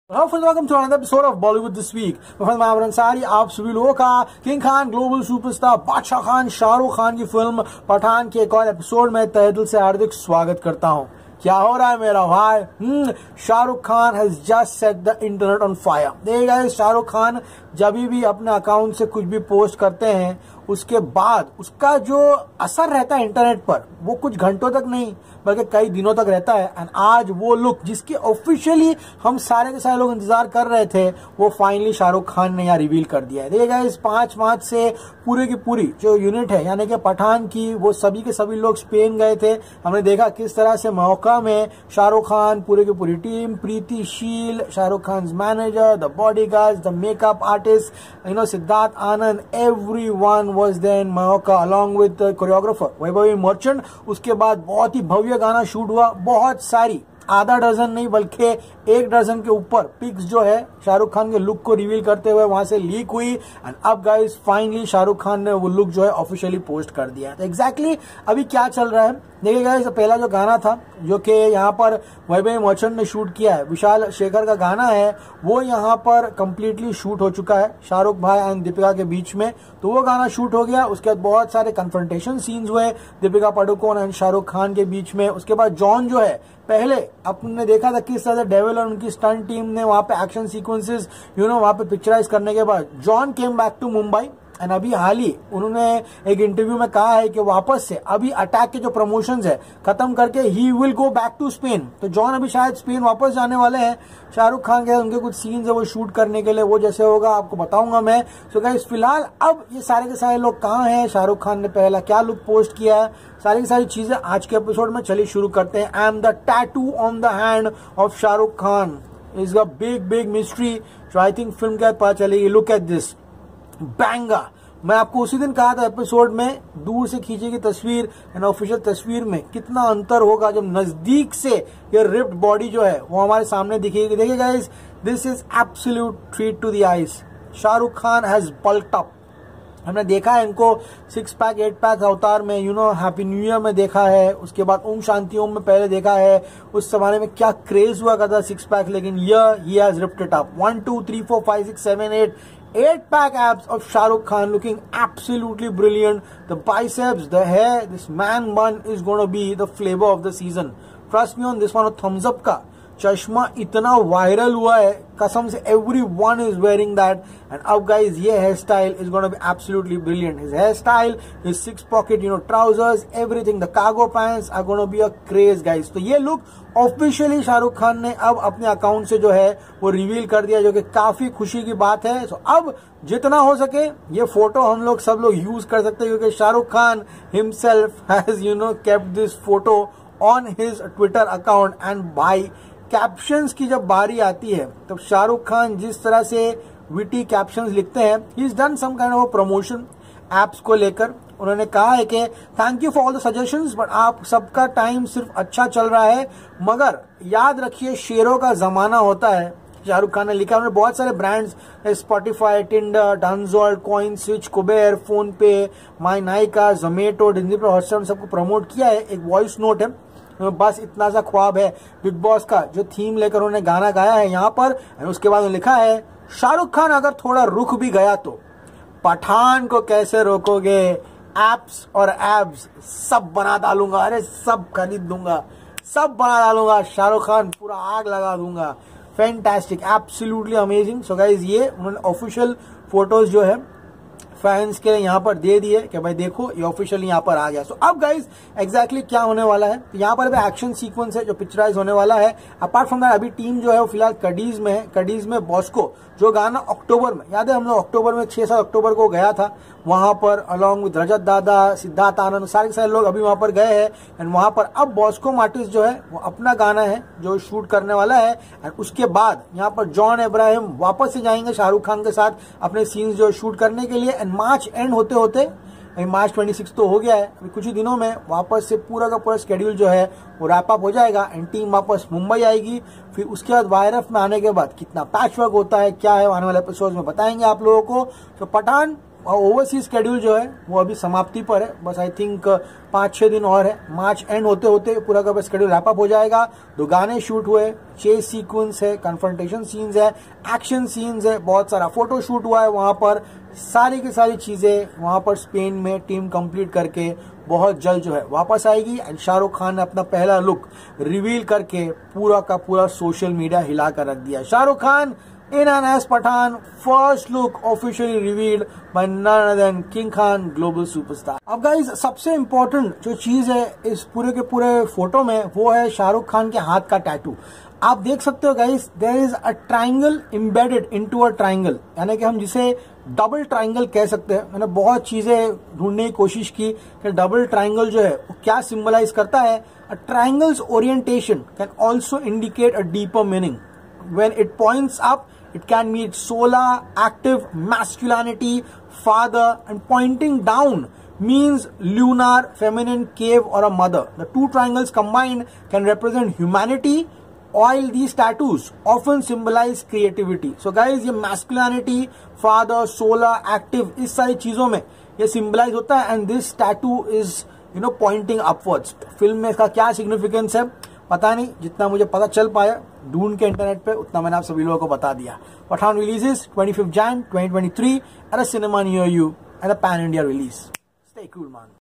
Welcome to another episode of Bollywood this week. मैं अंसारी आप सभी लोगों का किंग खान ग्लोबल सुपरस्टार बादशाह खान शाहरुख खान की फिल्म पठान के एक और एपिसोड में तहे दिल से हार्दिक स्वागत करता हूं। क्या हो रहा है मेरा भाई? Shahrukh Khan has just set the internet on fire. देखिए शाहरुख खान जब भी अपने अकाउंट से कुछ भी पोस्ट करते हैं उसके बाद उसका जो असर रहता है इंटरनेट पर वो कुछ घंटों तक नहीं बल्कि कई दिनों तक रहता है। एंड आज वो लुक जिसकी ऑफिशियली हम सारे के सारे लोग इंतजार कर रहे थे वो फाइनली शाहरुख खान ने यहाँ रिवील कर दिया है। देखिएगा इस 5 मार्च से पूरे की पूरी जो यूनिट है यानी कि पठान की वो सभी के सभी लोग स्पेन गए थे। हमने देखा किस तरह से मौका में शाहरुख खान पूरी की पूरी team, Preeti Sheel, Shahrukh Khan manager, the bodyguards, the makeup artist, Siddharth Anand, everyone was there in Mallorca along with choreographer Vaibhavi Merchant. उसके बाद बहुत ही भव्य गाना शूट हुआ। बहुत सारी आधा डजन नहीं बल्कि 1 डजन के ऊपर पिक्स जो है शाहरुख खान के लुक को रिवील करते हुए वहां से लीक हुई। एंड अब गाइस फाइनली शाहरुख खान ने वो लुक जो है ऑफिशियली पोस्ट कर दिया है। तो एग्जैक्टली अभी क्या चल रहा है देखिए गाइस, पहला जो गाना था जो कि यहाँ पर वैभवी मर्चेंट ने शूट किया है, विशाल शेखर का गाना है, वो यहाँ पर कंप्लीटली शूट हो चुका है शाहरुख भाई एंड दीपिका के बीच में। तो वो गाना शूट हो गया। उसके बाद बहुत सारे कन्फ्रंटेशन सीन्स हुए दीपिका पादुकोण एंड शाहरुख खान के बीच में। उसके बाद जॉन जो है पहले अपने देखा था किस तरह से डेविल और उनकी स्टंट टीम ने वहां पे एक्शन सीक्वेंसेस वहां पे पिक्चराइज करने के बाद John came back to Mumbai. And अभी हाल ही उन्होंने एक इंटरव्यू में कहा है कि वापस से अभी अटैक के जो प्रमोशंस है खत्म करके ही will go back to Spain. तो जॉन अभी शायद स्पेन वापस जाने वाले हैं। शाहरुख खान के उनके कुछ सीन्स है वो शूट करने के लिए, वो जैसे होगा आपको बताऊंगा मैं। सो गाइस फिलहाल अब ये सारे के सारे लोग कहाँ हैं, शाहरुख खान ने पहला क्या लुक पोस्ट किया है, सारी की सारी चीजें आज के एपिसोड में चलिए शुरू करते हैं। I am the tattoo on the hand of Shahrukh Khan is a big mystery जो आई थिंक फिल्म के बाद पता चलेगी। Look at this banger. मैं आपको उसी दिन कहा था एपिसोड में दूर से खींची गई तस्वीर एंड ऑफिशियल तस्वीर में कितना अंतर होगा जब नजदीक से ये रिप्ड बॉडी जो है वो हमारे सामने दिखेगी। देखिए guys, this is absolute treat to the eyes. Shahrukh Khan has bulked up. हमने देखा है इनको 6 पैक 8 पैक अवतार में हैप्पी न्यू ईयर में देखा है। उसके बाद ओम शांति ओम में पहले देखा है। उस जमाने में क्या क्रेज हुआ करता 6 पैक, लेकिन he has ripped it up. 1 2 3 4 5 6 7 8 pack abs of Shahrukh Khan looking absolutely brilliant. The biceps, the hair, this man bun is going to be the flavor of the season. Trust me on this one. Thumbs up का चश्मा इतना viral हुआ है कसम से, everyone is wearing that. And अब guys ये hair style is going to be absolutely brilliant. His hair style, his 6 pocket trousers, everything, the cargo pants are going to be a craze guys. तो ये look officially Shahrukh Khan ने अब अपने account से जो है वो रिवील कर दिया, जो कि काफी खुशी की बात है। तो अब जितना हो सके ये फोटो हम लोग सब लोग यूज कर सकते हैं क्योंकि Shahrukh Khan himself has kept this photo on his Twitter account. And भाई कैप्शंस की जब बारी आती है तब तो शाहरुख खान जिस तरह से विटी कैप्शंस लिखते हैं, he is done some kind of promotion apps को लेकर। उन्होंने कहा है कि thank you for all the suggestions but आप सबका टाइम सिर्फ अच्छा चल रहा है मगर याद रखिए शेरों का जमाना होता है। शाहरुख खान ने लिखा, उन्होंने बहुत सारे ब्रांड्स स्पॉटिफाई, टिंडर, डनजोल्ट, CoinSwitch, Kuvera, PhonePe, my Nykaa, Zomato, Disney plus Hotstar सबको प्रमोट किया है। एक वॉइस नोट है, बस इतना सा ख्वाब है बिग बॉस का जो थीम लेकर उन्होंने गाना गाया है यहाँ पर। उसके बाद लिखा है शाहरुख खान अगर थोड़ा रुक भी गया तो पठान को कैसे रोकोगे, एप्स और एब्स सब बना डालूंगा, अरे सब खरीद दूंगा, सब बना डालूंगा, शाहरुख खान पूरा आग लगा दूंगा। Fantastic, absolutely amazing. So guys ये उन्होंने ऑफिशियल फोटोज जो है फैंस के यहाँ पर दे दिए कि भाई देखो ये ऑफिशियल यहाँ पर आ गया। सो अब गाइज एग्जैक्टली क्या होने वाला है, तो यहाँ पर एक्शन सीक्वेंस है जो पिक्चराइज होने वाला है। अपार्ट फ्रॉम दैट अभी टीम जो है वो फिलहाल कड़ीज में है। कड़ीज में बॉस्को जो गाना अक्टूबर में, याद है हम लोग अक्टूबर में 6-7 अक्टूबर को गया था वहां पर अलॉन्ग विद रजत दादा, सिद्धार्थ आनंद, सारे लोग अभी वहां पर गए हैं। एंड वहां पर अब बॉस्को मार्टिस जो है वो अपना गाना है जो शूट करने वाला है। एंड उसके बाद यहाँ पर जॉन इब्राहिम वापस से जाएंगे शाहरुख खान के साथ अपने सीन्स जो शूट करने के लिए। एंड मार्च एंड होते होते मार्च 26 तो हो गया है, अभी कुछ ही दिनों में वापस से पूरा का पूरा शेड्यूल जो है वो रैप अप हो जाएगा एंड टीम वापस मुंबई आएगी। फिर उसके बाद वायरफ में आने के बाद कितना पैच वर्क होता है क्या है आने वाले एपिसोड में बताएंगे आप लोगों को। तो पठान ओवरसीज शेड्यूल जो है वो अभी समाप्ति पर है, बस आई थिंक 5-6 दिन और है। मार्च एंड होते होते पूरा का शेड्यूल रैप अप हो जाएगा। 2 गाने शूट हुए, चेस सीक्वेंस है, कन्फ्रंटेशन सीन्स है, एक्शन सीन्स है, बहुत सारा फोटो शूट हुआ है वहां पर। सारी की सारी चीजें वहां पर स्पेन में टीम कंप्लीट करके बहुत जल्द जो है वापस आएगी। एंड शाहरुख खान ने अपना पहला लुक रिवील करके पूरा का पूरा सोशल मीडिया हिला कर रख दिया। Shahrukh Khan in and as Pathaan, first look officially revealed by none other than King Khan, global superstar. अब गाइज सबसे इम्पोर्टेंट जो चीज है इस पूरे के पूरे फोटो में वो है शाहरुख खान के हाथ का टैटू। आप देख सकते हो guys, there is a triangle embedded into a triangle, यानी कि हम जिसे डबल ट्राइंगल कह सकते हैं। मैंने बहुत चीजें ढूंढने की कोशिश की कि डबल ट्राइंगल जो है वो क्या सिंबलाइज करता है। A triangle's orientation can also indicate a deeper meaning. When it points up, it can mean solar, active, masculinity, father, and pointing down means lunar, feminine, cave, or a mother. The two triangles combined can represent humanity, while these tattoos often symbolize creativity. So guys, ये masculinity, father, solar, active, इस सारी चीजों में ये symbolize होता है, and this tattoo is pointing upwards. Film में इसका क्या significance है पता नहीं, जितना मुझे पता चल पाया ढूंढ के इंटरनेट पे उतना मैंने आप सभी लोगों को बता दिया। Pathaan releases 25 Jan 2023 at a cinema near you and a pan India release. Stay cool man.